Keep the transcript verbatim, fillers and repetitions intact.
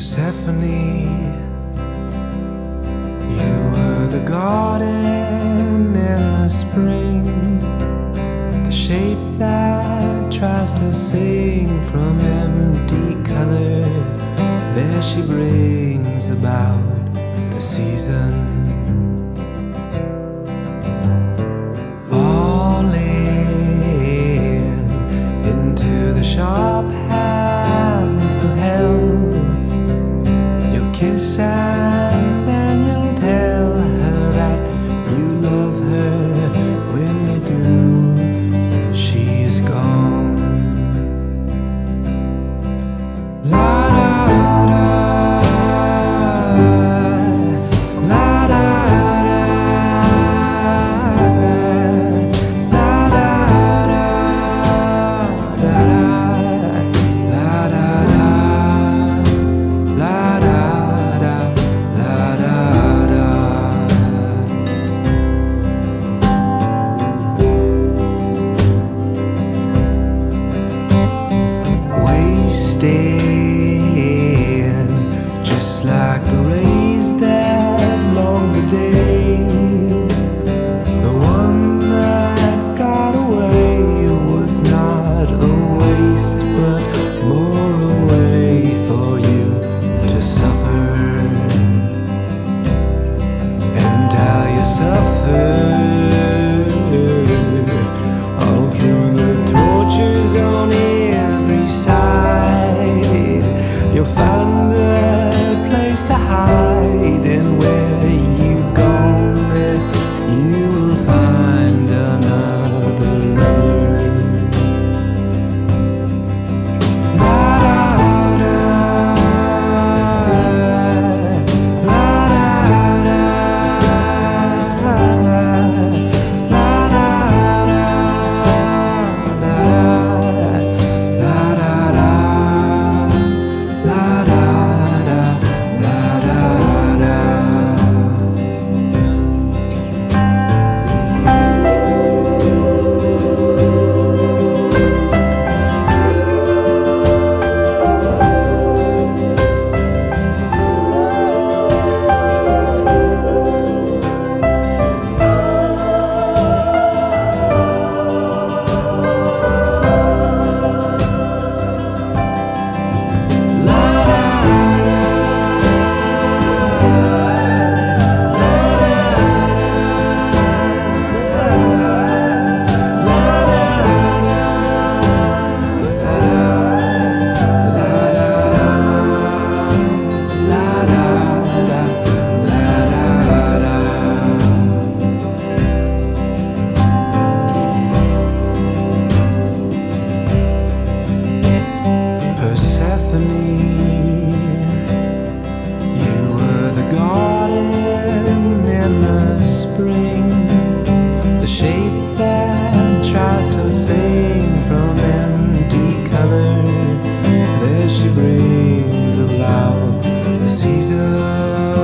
Persephone, you were the garden in the spring, the shape that tries to sing from empty color. There she brings about the season, falling into the sharp hands of hell. You'll kiss and then you'll tell her that you love her. When you do, she is gone. La da da, la da da, la da da, da da, la da da, la da da, la da da. Wasted, just like the rays that long the day. The one that got away was not a waste, but more a way for you to suffer. And how you suffer all through the tortures on every side. You'll find a place to hide, and where you've gone, there you will find another lover. La da da, la da da, la da da, la da da, la da da, la da da, la da da. Persephone, you were the garden in the spring, the shape that tries to sing from empty color. There she brings about the season.